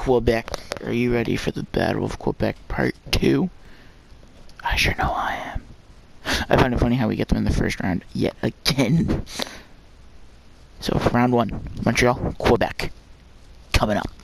Quebec. Are you ready for the Battle of Quebec Part 2? I sure know I am. I find it funny how we get them in the first round yet again. So, round 1, Montreal, Quebec. Coming up.